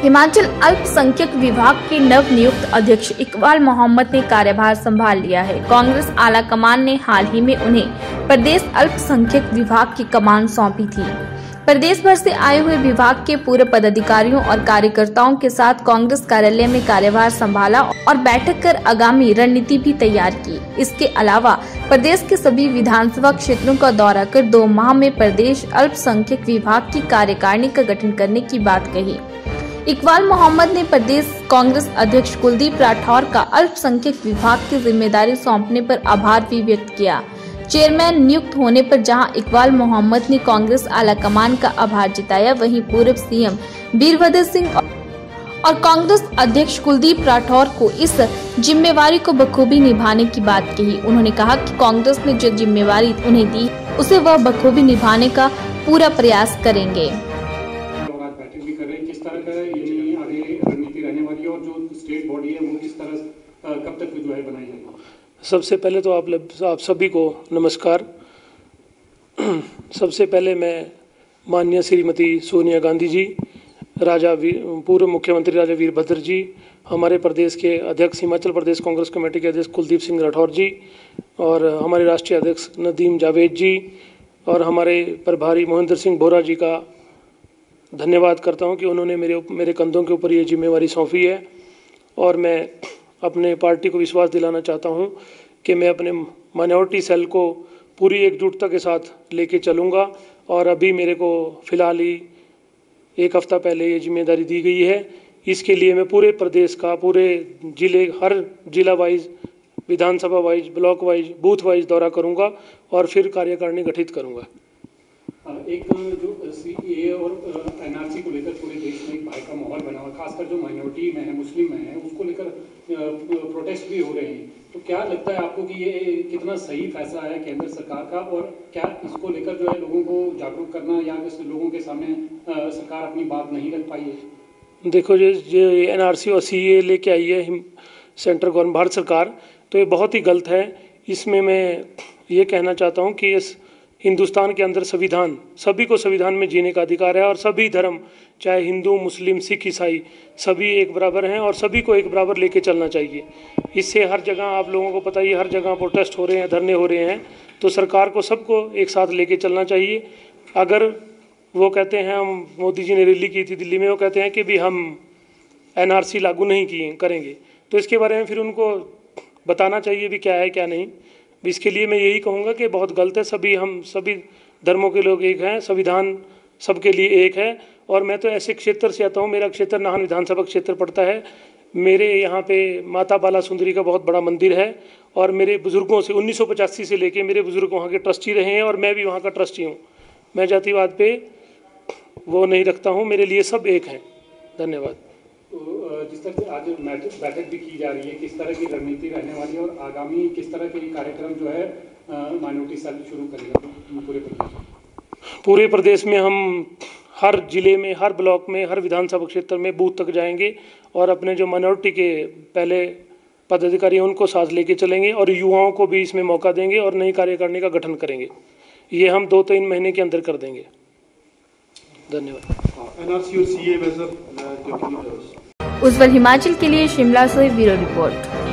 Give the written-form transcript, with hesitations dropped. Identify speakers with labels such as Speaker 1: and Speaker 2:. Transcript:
Speaker 1: हिमाचल अल्पसंख्यक विभाग के नव नियुक्त अध्यक्ष इकबाल मोहम्मद ने कार्यभार संभाल लिया है। कांग्रेस आला कमान ने हाल ही में उन्हें प्रदेश अल्पसंख्यक विभाग की कमान सौंपी थी। प्रदेश भर से आए हुए विभाग के पूर्व पदाधिकारियों और कार्यकर्ताओं के साथ कांग्रेस कार्यालय में कार्यभार संभाला और बैठक कर आगामी रणनीति भी तैयार की। इसके अलावा प्रदेश के सभी विधानसभा क्षेत्रों का दौरा कर 2 माह में प्रदेश अल्पसंख्यक विभाग की कार्यकारिणी का गठन करने की बात कही। इकबाल मोहम्मद ने प्रदेश कांग्रेस अध्यक्ष कुलदीप राठौर का अल्पसंख्यक विभाग की जिम्मेदारी सौंपने पर आभार भी व्यक्त किया। चेयरमैन नियुक्त होने पर जहां इकबाल मोहम्मद ने कांग्रेस आला कमान का आभार जताया, वहीं पूर्व सीएम वीरभद्र सिंह और कांग्रेस अध्यक्ष कुलदीप राठौर को इस जिम्मेवारी को बखूबी निभाने की बात कही। उन्होंने कहा कि कांग्रेस ने जो जिम्मेवारी उन्हें दी, उसे वह बखूबी निभाने का पूरा प्रयास करेंगे।
Speaker 2: किस तरह का ये आगे रणनीति रहने वाली है और जो स्टेट बॉडी है वो किस तरह कब तक जो है बनाई जाएगी?
Speaker 3: सबसे पहले तो आप सभी को नमस्कार। सबसे पहले मैं माननीय श्रीमती सोनिया गांधी जी, पूर्व मुख्यमंत्री राजा वीरभद्र जी, हमारे प्रदेश के अध्यक्ष हिमाचल प्रदेश कांग्रेस कमेटी के अध्यक्ष कुलदीप सिंह राठौर जी और हमारे राष्ट्रीय अध्यक्ष नदीम जावेद जी और हमारे प्रभारी मोहिंदर सिंह बोरा जी का धन्यवाद करता हूं कि उन्होंने मेरे कंधों के ऊपर ये जिम्मेवारी सौंपी है। और मैं अपने पार्टी को विश्वास दिलाना चाहता हूं कि मैं अपने माइनॉरिटी सेल को पूरी एकजुटता के साथ लेके चलूँगा। और अभी मेरे को फ़िलहाल ही 1 हफ्ता पहले ये जिम्मेदारी दी गई है। इसके लिए मैं पूरे प्रदेश का, पूरे जिले, हर जिला वाइज, विधानसभा wise, block wise, booth wise दौरा करूँगा और फिर कार्यकारिणी गठित करूँगा।
Speaker 2: एक जो सीएए और एनआरसी को लेकर पूरे देश में एक भय का माहौल बना हुआ, खासकर जो माइनॉरिटी में है, मुस्लिम में है, उसको लेकर प्रोटेस्ट भी हो रहे हैं। तो क्या लगता है आपको कि ये कितना सही फैसला है केंद्र सरकार का, और क्या इसको लेकर जो है लोगों को जागरूक करना या लोगों के सामने सरकार अपनी बात नहीं रख पाई है?
Speaker 3: देखो, जो एनआरसी और सीएए लेके आई है सेंट्रल गवर्नमेंट, भारत सरकार, तो ये बहुत ही गलत है। इसमें मैं ये कहना चाहता हूँ कि इस हिंदुस्तान के अंदर संविधान, सभी को संविधान में जीने का अधिकार है और सभी धर्म, चाहे हिंदू, मुस्लिम, सिख, ईसाई, सभी एक बराबर हैं और सभी को एक बराबर लेके चलना चाहिए। इससे हर जगह, आप लोगों को पता ही, हर जगह प्रोटेस्ट हो रहे हैं, धरने हो रहे हैं, तो सरकार को सबको एक साथ लेके चलना चाहिए। अगर वो कहते हैं, हम मोदी जी ने रैली की थी दिल्ली में, वो कहते हैं कि भी हम एनआरसी लागू नहीं करेंगे, तो इसके बारे में फिर उनको बताना चाहिए भी क्या है क्या नहीं। इसके लिए मैं यही कहूँगा कि बहुत गलत है। हम सभी धर्मों के लोग एक हैं, संविधान सबके लिए एक है। और मैं तो ऐसे क्षेत्र से आता हूँ, मेरा क्षेत्र नाहन विधानसभा क्षेत्र पड़ता है। मेरे यहाँ पे माता बाला सुंदरी का बहुत बड़ा मंदिर है और मेरे बुज़ुर्गों से 1985 से लेके मेरे बुज़ुर्ग वहाँ के ट्रस्टी रहे हैं और मैं भी वहाँ का ट्रस्टी हूँ। मैं जातिवाद पे वो नहीं रखता हूँ, मेरे लिए सब एक हैं। धन्यवाद।
Speaker 2: तो जिस तरह से आज बैठक भी की जा रही है, किस तरह की रणनीति रहने वाली है और आगामी किस तरह के कार्यक्रम जो है माइनॉरिटी सेल शुरू करेगा
Speaker 3: पूरे प्रदेश में? हम हर जिले में, हर ब्लॉक में, हर विधानसभा क्षेत्र में बूथ तक जाएंगे और अपने जो माइनॉरिटी के पहले पदाधिकारी हैं उनको साथ लेके चलेंगे और युवाओं को भी इसमें मौका देंगे और नई कार्यकारिणी का गठन करेंगे। ये हम 2-3 महीने के अंदर कर देंगे। धन्यवाद।
Speaker 2: एनआरसी और सीए
Speaker 1: उज्जवल हिमाचल के लिए शिमला से ब्यूरो रिपोर्ट।